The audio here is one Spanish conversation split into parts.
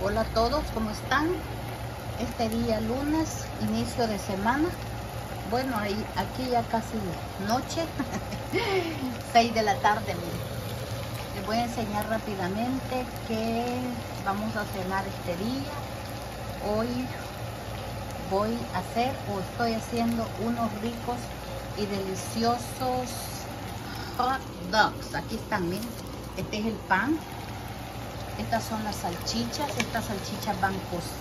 Hola a todos, ¿cómo están? Este día lunes, inicio de semana. Bueno, aquí ya casi noche, 6 de la tarde. Miren. Les voy a enseñar rápidamente qué vamos a cenar este día. Hoy voy a hacer o estoy haciendo unos ricos y deliciosos hot dogs. Aquí están, miren. Este es el pan. Estas son las salchichas. Estas salchichas van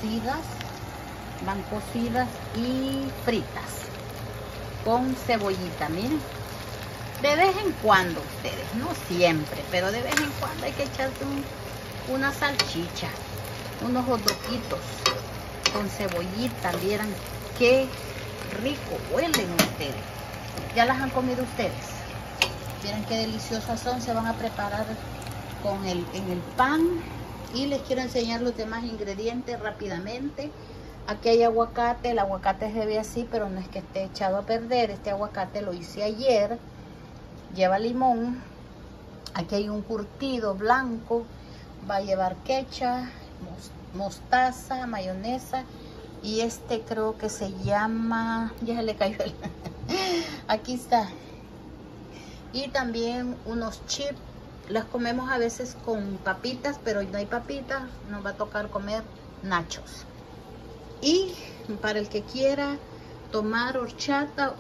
cocidas y fritas con cebollita, miren. De vez en cuando ustedes, no siempre, pero de vez en cuando hay que echarse una salchicha, unos hot dogitos con cebollita. Vieran qué rico huelen ustedes. ¿Ya las han comido ustedes? Vieran qué deliciosas son. Se van a preparar en el pan, y les quiero enseñar los demás ingredientes rápidamente. Aquí hay aguacate. El aguacate se ve así, pero no es que esté echado a perder. Este aguacate lo hice ayer. Lleva limón. Aquí hay un curtido blanco. Va a llevar ketchup, mostaza, mayonesa, y este creo que se llama, ya se le cayó el aquí está. Y también unos chips. Las comemos a veces con papitas, pero hoy no hay papitas, nos va a tocar comer nachos. Y para el que quiera tomar horchatita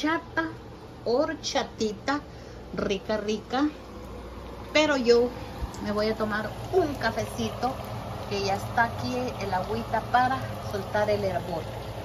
rica, pero yo me voy a tomar un cafecito, que ya está aquí el agüita para soltar el hervor.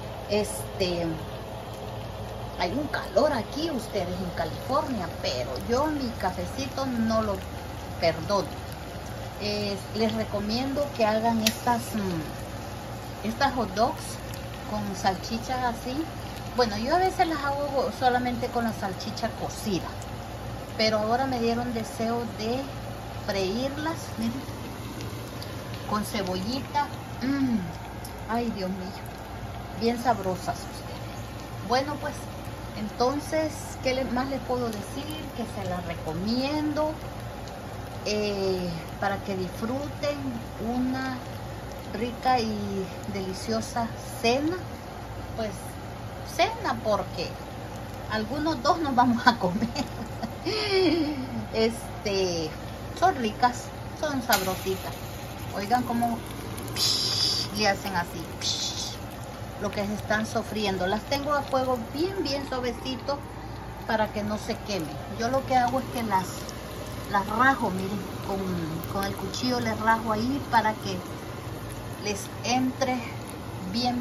Hay un calor aquí ustedes en California, pero yo mi cafecito no lo perdono. Les recomiendo que hagan estas hot dogs con salchichas así. Bueno, yo a veces las hago solamente con la salchicha cocida, pero ahora me dieron deseo de freírlas, miren, con cebollita. Ay, Dios mío, bien sabrosas ustedes. Bueno, pues entonces, ¿qué más les puedo decir? Que se las recomiendo para que disfruten una rica y deliciosa cena. Pues cena, porque algunos dos nos vamos a comer. Son ricas, son sabrositas. Oigan cómo le hacen así. Lo que se están sofriendo. Las tengo a fuego bien suavecito para que no se quemen. Yo lo que hago es que las rajo, miren, con el cuchillo les rajo ahí para que les entre bien,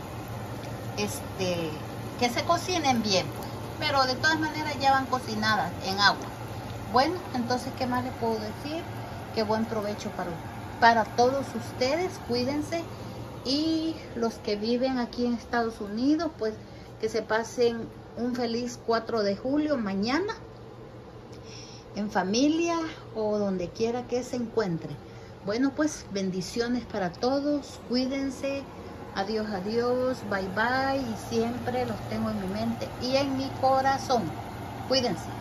que se cocinen bien, pues. Pero de todas maneras ya van cocinadas en agua. Bueno, entonces, ¿qué más les puedo decir? Que buen provecho para todos ustedes. Cuídense. Y los que viven aquí en Estados Unidos, pues que se pasen un feliz 4 de julio mañana, en familia o donde quiera que se encuentren. Bueno, pues bendiciones para todos. Cuídense. Adiós, bye, y siempre los tengo en mi mente y en mi corazón. Cuídense.